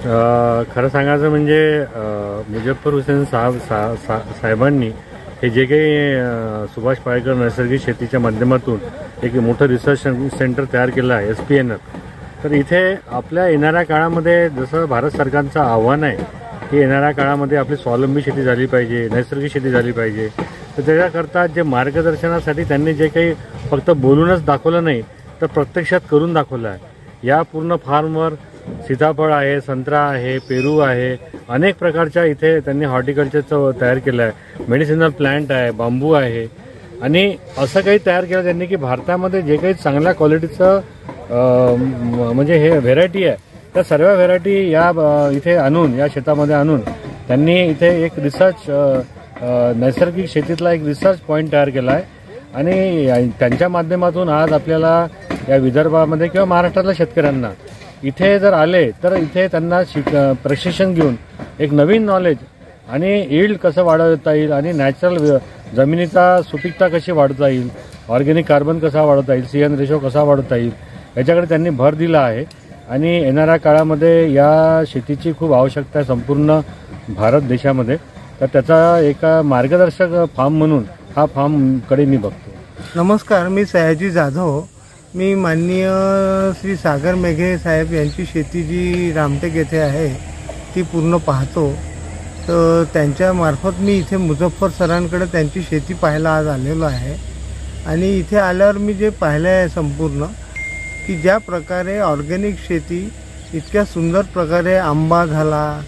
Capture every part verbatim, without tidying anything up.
खरं सांगायचं म्हणजे मुझफ्फर हुसेन साहेब सा, सा, साहेबांनी हे जे काही सुभाष पाळेकर नैसर्गिक शेतीच्या माध्यमातून एक मोठं रिसर्च सेंटर तयार केलं आहे एस पी एन. तर इथे आपल्या येणाऱ्या काळामध्ये जसं भारत सरकारचं आव्हान आहे की येणाऱ्या काळामध्ये आपली स्वावलंबी शेती झाली पाहिजे, नैसर्गिक शेती झाली पाहिजे, तर त्याच्याकरता जे मार्गदर्शनासाठी त्यांनी जे काही फक्त बोलूनच दाखवलं नाही तर प्रत्यक्षात करून दाखवलं आहे. या पूर्ण फार्मवर सीताफळ आहे, संत्रा आहे, पेरू आहे, अनेक प्रकारच्या इथे त्यांनी हॉर्टिकल्चरचं तयार केलं आहे. मेडिसिनल प्लांट आहे, बांबू आहे आणि असं काही तयार केलं त्यांनी की भारतामध्ये जे काही चांगल्या क्वालिटीचं म्हणजे हे व्हेरायटी आहे त्या सर्व व्हेरायटी या इथे आणून या शेतामध्ये आणून त्यांनी इथे एक रिसर्च नैसर्गिक शेतीतला एक रिसर्च पॉईंट तयार केला आहे. आणि त्यांच्या माध्यमातून आज आपल्याला या विदर्भामध्ये किंवा महाराष्ट्रातल्या शेतकऱ्यांना इथे जर आले तर इथे त्यांना शिक प्रशिक्षण घेऊन एक नवीन नॉलेज आणि यील्ड कसं वाढवता येईल आणि नॅचरल जमिनीचा सुपीकता कशी वाढवता येईल, ऑर्गॅनिक कार्बन कसा वाढवता येईल, सी एन रेशो कसा वाढवता येईल याच्याकडे त्यांनी भर दिला आहे. आणि येणाऱ्या काळामध्ये या शेतीची खूप आवश्यकता आहे संपूर्ण भारत देशामध्ये. तर त्याचा एका मार्गदर्शक फार्म म्हणून हा फार्मकडे मी बघतो. नमस्कार, मी सयाजी जाधव. मी माननीय श्री सागर मेघे साहेब यांची शेती जी रामटेक येथे आहे ती पूर्ण पाहतो. तर त्यांच्यामार्फत मी इथे मुझफ्फर सरांकडे त्यांची शेती पाहायला आज आलेलो आहे. आणि इथे आल्यावर मी जे पाहिलं आहे संपूर्ण की ज्या प्रकारे ऑर्गॅनिक शेती इतक्या सुंदर प्रकारे आंबा झाला,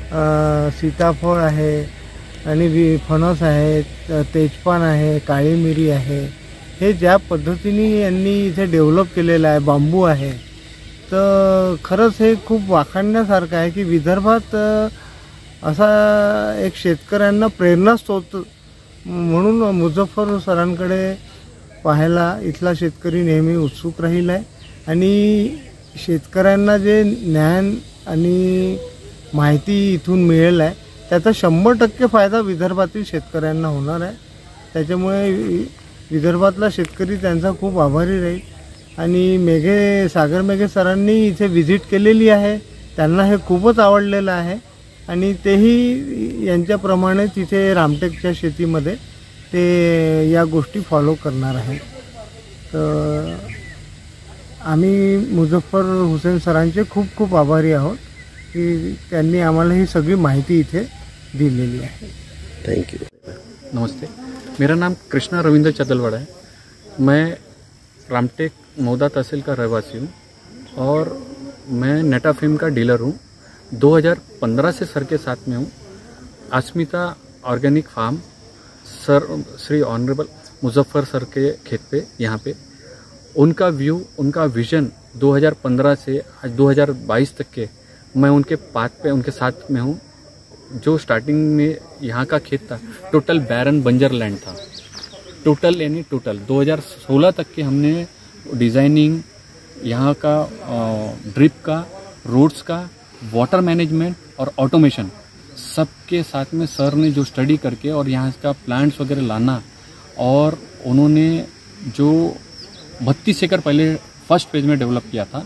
सीताफळ आहे आणि फणस आहे, तेजपान आहे, काळी मिरी आहे, हे ज्या पद्धतीने यांनी इथे डेव्हलप केलेलं आहे, बांबू आहे, तर खरंच हे खूप वाखाणण्यासारखं आहे की विदर्भात असा एक शेतकऱ्यांना प्रेरणास्रोत म्हणून मुझफ्फर सरांकडे पाहायला इथला शेतकरी नेहमी उत्सुक राहिला आहे. आणि शेतकऱ्यांना जे ज्ञान आणि माहिती इथून मिळेल आहे त्याचा शंभर टक्के फायदा विदर्भातील शेतकऱ्यांना होणार आहे. त्याच्यामुळे विदर्भातला शेतकरी त्यांचा खूप आभारी राहील. आणि मेघे सागर मेघे सरांनी इथे व्हिजिट केलेली आहे, त्यांना हे खूपच आवडलेलं आहे आणि तेही यांच्याप्रमाणे तिथे रामटेकच्या शेतीमध्ये ते या गोष्टी फॉलो करणार आहेत. तर आम्ही मुझफ्फर हुसेन सरांचे खूप खूप आभारी आहोत कि त्यांनी आम्हाला ही सगळी माहिती इथे दिलेली है. Thank you. नमस्ते, मेरा नाम कृष्णा रविंद्र चतलवाड़ा है. मैं रामटेक मौदा तहसील का रहवासी हूँ और मैं नेटाफिम का डीलर हूँ. दो हज़ार पंद्रह से सर के साथ में हूँ. Asmita organic farm sir Shri honourable Muzaffar sir के खेत पे यहाँ पे उनका व्यू, उनका विज़न दो हज़ार पंद्रह से आज दो हज़ार बाईस तक के मैं उनके पाथ पे उनके साथ में हूँ. जो स्टार्टिंग में यहाँ का खेत था टोटल बैरन बंजर लैंड था, टोटल यानी टोटल दो हज़ार सोलह तक के हमने डिज़ाइनिंग यहाँ का ड्रिप का, रोड्स का, वाटर मैनेजमेंट और ऑटोमेशन सबके साथ में सर ने जो स्टडी करके और यहाँ का प्लांट्स वगैरह लाना और उन्होंने जो बत्तीस एकड़ पहले फर्स्ट फेज में डेवलप किया था,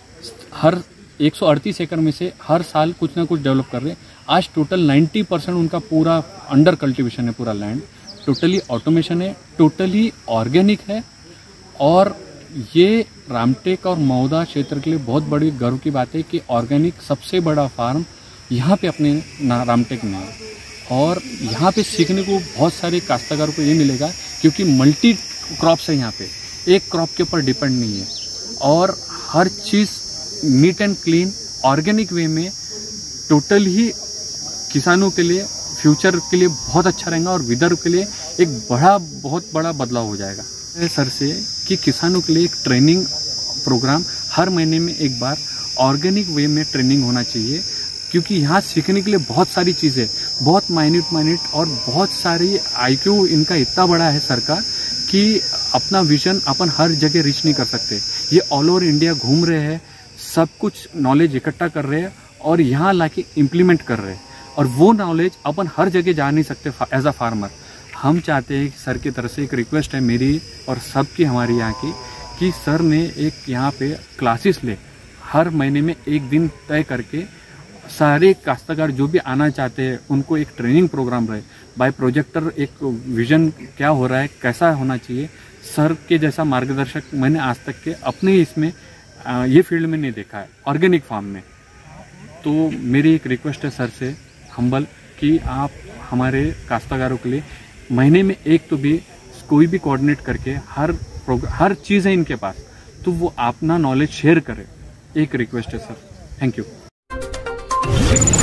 हर एक सौ अड़तीस एकड़ में से हर साल कुछ ना कुछ डेवलप कर रहे हैं. आज टोटल नब्बे परसेंट उनका पूरा अंडर कल्टीवेशन है, पूरा लैंड टोटली ऑटोमेशन है, टोटली ऑर्गेनिक है. और ये रामटेक और मौदा क्षेत्र के लिए बहुत बड़ी गर्व की बात है कि ऑर्गेनिक सबसे बड़ा फार्म यहाँ पे अपने रामटेक में है. और यहाँ पे सीखने को बहुत सारे काश्तकारों को ये मिलेगा क्योंकि मल्टी क्रॉप्स है यहाँ पे, एक क्रॉप के ऊपर डिपेंड नहीं है. और हर चीज़ neat and clean organic way में टोटल ही किसानों के लिए फ्यूचर के लिए बहुत अच्छा रहेगा और विदर्भ के लिए एक बड़ा बहुत बड़ा बदलाव हो जाएगा. सर से कि किसानों के लिए एक ट्रेनिंग प्रोग्राम हर महीने में एक बार ऑर्गेनिक वे में ट्रेनिंग होना चाहिए क्योंकि यहाँ सीखने के लिए बहुत सारी चीज़ें, बहुत माइन्यूट माइन्यूट और बहुत सारी आईक्यू इनका इतना बड़ा है सर का कि अपना विजन अपन हर जगह रीच नहीं कर सकते. ये ऑल ओवर इंडिया घूम रहे हैं, सब कुछ नॉलेज इकट्ठा कर रहे हैं और यहाँ लाके इम्प्लीमेंट कर रहे हैं. और वो नॉलेज अपन हर जगह जा नहीं सकते एज अ फार्मर. हम चाहते हैं कि सर की तरफ से एक रिक्वेस्ट है मेरी और सबकी हमारी यहाँ की कि सर ने एक यहाँ पे क्लासेस ले, हर महीने में एक दिन तय करके सारे काश्तकार जो भी आना चाहते हैं उनको एक ट्रेनिंग प्रोग्राम रहे, बाय प्रोजेक्टर एक विजन क्या हो रहा है, कैसा होना चाहिए। सर के जैसा मार्गदर्शक मैंने आज तक के अपने इसमें ये फील्ड में नहीं देखा है, ऑर्गेनिक फार्म में। तो मेरी एक रिक्वेस्ट है सर से हम्बल कि आप हमारे काश्तकारों के लिए महीने में एक तो भी कोई भी कोऑर्डिनेट करके हर हर चीज़ है इनके पास, तो वो अपना नॉलेज शेयर करें। एक रिक्वेस्ट है सर, थैंक यू।